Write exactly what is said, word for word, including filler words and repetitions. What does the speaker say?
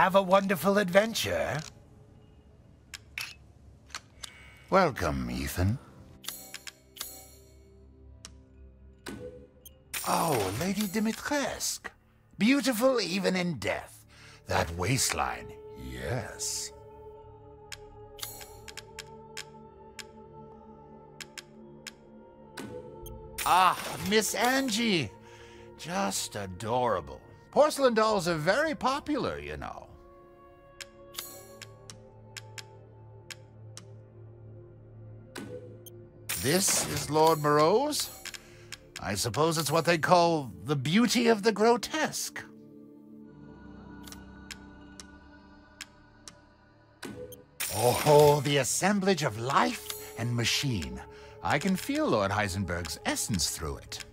have a wonderful adventure. Welcome, Ethan. Oh, Lady Dimitrescu. Beautiful even in death. That waistline, yes. Ah, Miss Angie. Just adorable. Porcelain dolls are very popular, you know. This is Lord Moreau's? I suppose it's what they call the beauty of the grotesque. Oh, the assemblage of life and machine. I can feel Lord Heisenberg's essence through it.